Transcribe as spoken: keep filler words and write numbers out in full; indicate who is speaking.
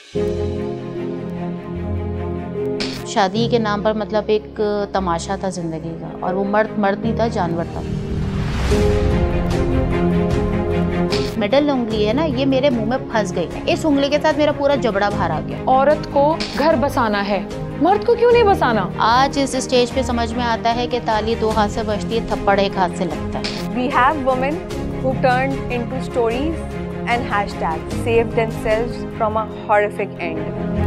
Speaker 1: शादी के नाम पर मतलब एक तमाशा था जिंदगी का, और वो मर्द मर्द नहीं था, जानवर था। मिडल उंगली है ना, ये मेरे मुंह में फंस गई। इस उंगली के साथ मेरा पूरा जबड़ा बाहर आ गया।
Speaker 2: औरत को घर बसाना है, मर्द को क्यों नहीं बसाना?
Speaker 1: आज इस स्टेज पे समझ में आता है कि ताली दो हाथ से बजती है, थप्पड़ एक हाथ से लगता है।
Speaker 3: We have women who turned into stories and hashtags saved themselves from a horrific end.